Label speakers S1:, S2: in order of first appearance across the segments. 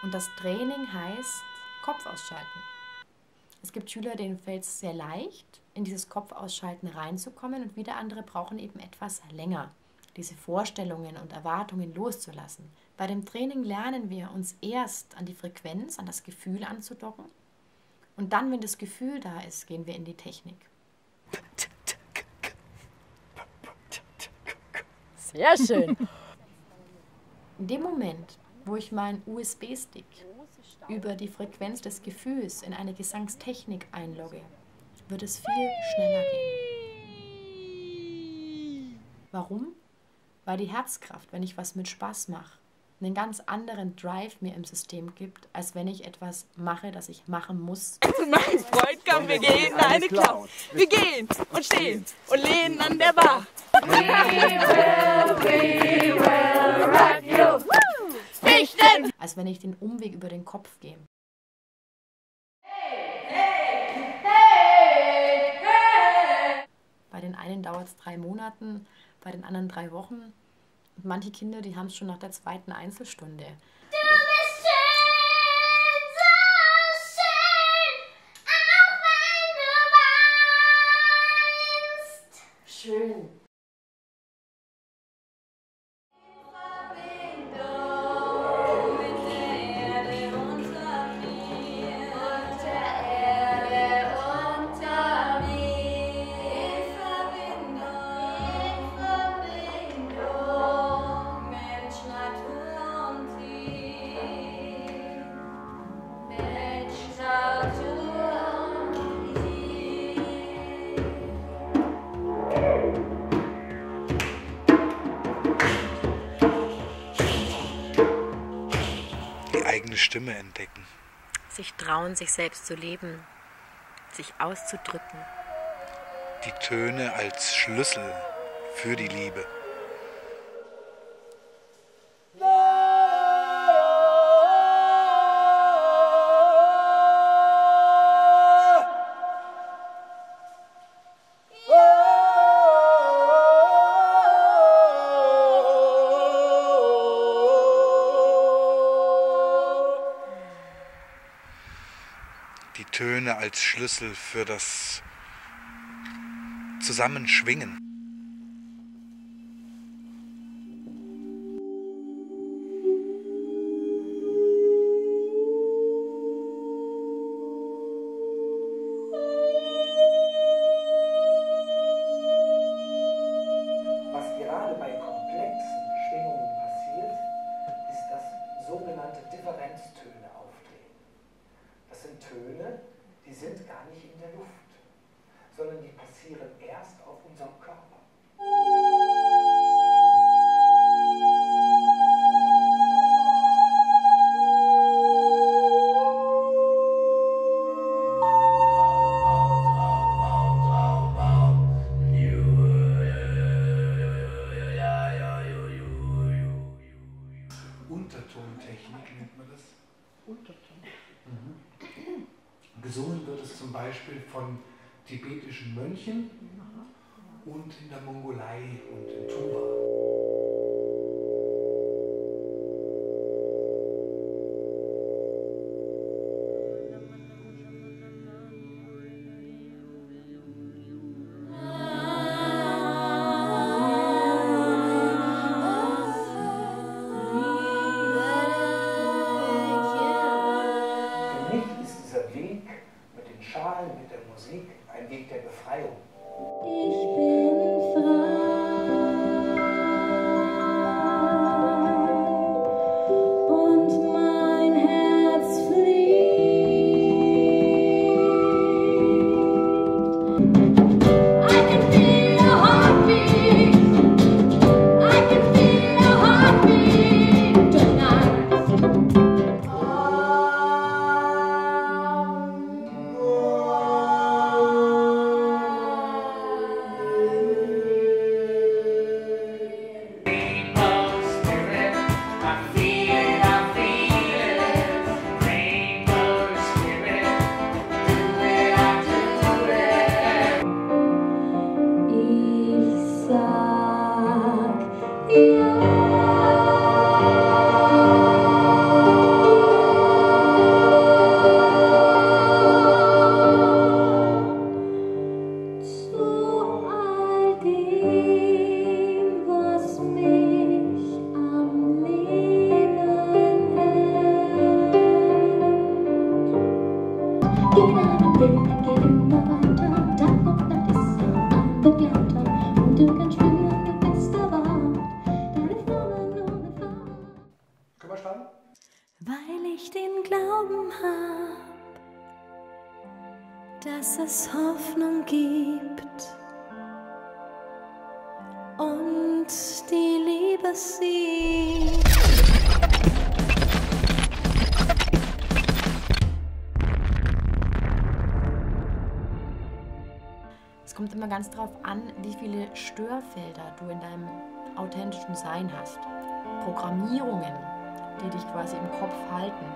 S1: Und das Training heißt Kopf ausschalten. Es gibt Schüler, denen fällt es sehr leicht, in dieses Kopfausschalten reinzukommen, und wieder andere brauchen eben etwas länger, diese Vorstellungen und Erwartungen loszulassen. Bei dem Training lernen wir uns erst an die Frequenz, an das Gefühl anzudocken, und dann, wenn das Gefühl da ist, gehen wir in die Technik.
S2: Sehr schön.
S1: In dem Moment, wo ich meinen USB-Stick über die Frequenz des Gefühls in eine Gesangstechnik einlogge, wird es viel schneller gehen. Warum? Weil die Herzkraft, wenn ich was mit Spaß mache, einen ganz anderen Drive mir im System gibt, als wenn ich etwas mache, das ich machen muss.
S2: Zu meinem Freund komm, wir gehen eine klauen. Wir gehen und stehen und lehnen an der Bar. We will rock you. Richten!
S1: Als wenn ich den Umweg über den Kopf gehe. Bei den einen dauert es 3 Monaten, bei den anderen 3 Wochen. Und manche Kinder, die haben es schon nach der 2. Einzelstunde.
S3: Du bist schön, so schön, auch wenn du weinst.
S1: Schön.
S4: Eigene Stimme entdecken.
S5: Sich trauen, sich selbst zu leben, sich auszudrücken.
S4: Die Töne als Schlüssel für die Liebe. Die Töne als Schlüssel für das Zusammenschwingen.
S6: Was gerade bei komplexen Schwingungen passiert, ist, dass sogenannte Differenztöne auftreten. Das sind Töne, die sind gar nicht in der Luft, sondern die passieren erst auf unserem Körper. Untertontechnik nennt man das.
S2: Unterton.
S6: Gesungen wird es zum Beispiel von tibetischen Mönchen und in der Mongolei und in Tuba. Für mich ist dieser Weg mit den Schalen, mit der Musik ein Weg der Befreiung.
S3: Ich bin frei und mein Herz fliegt. I can feel your heartbeat. I can feel your heartbeat tonight. Geht einen Weg, geht immer weiter. Tag und Nacht ist ein Begleiter. Und du kannst spüren, du bist erwacht. Deine Flammen ohne Fahrt.
S6: Können wir starten?
S3: Weil ich den Glauben hab, dass es Hoffnung gibt und die Liebe sieht.
S1: Es kommt immer ganz darauf an, wie viele Störfelder du in deinem authentischen Sein hast. Programmierungen, die dich quasi im Kopf halten.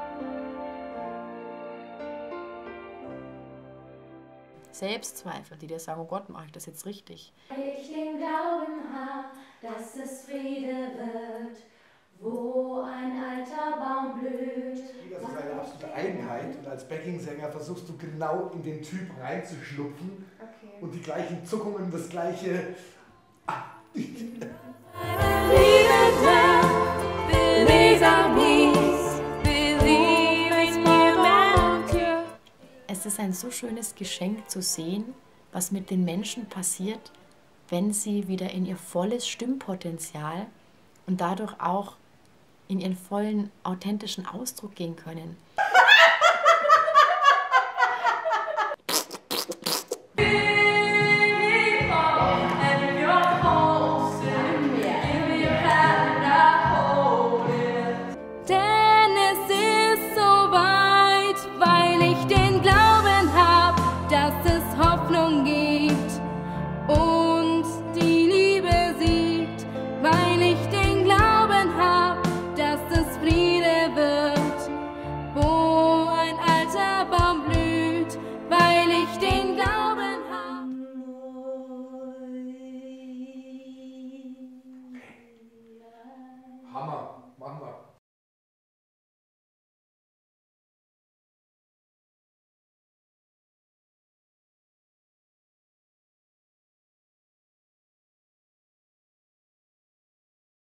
S1: Selbstzweifel, die dir sagen, oh Gott, mache ich das jetzt richtig?
S3: Weil ich den Glauben hab, dass es Friede wird, wo ein alter Baum blüht.
S6: Das ist eine absolute Eigenheit und als Backing-Sänger versuchst du genau in den Typ reinzuschlupfen und die gleichen Zuckungen, das gleiche...
S1: Es ist ein so schönes Geschenk zu sehen, was mit den Menschen passiert, wenn sie wieder in ihr volles Stimmpotenzial und dadurch auch in ihren vollen authentischen Ausdruck gehen können.
S3: Denn es ist so weit, weil ich den Glauben hab, dass es Hoffnung gibt und die Liebe sieht, weil ich den Glauben hab, dass es Friede wird, wo ein alter Baum blüht, weil ich den Glauben hab.
S6: Hammer, machen wir.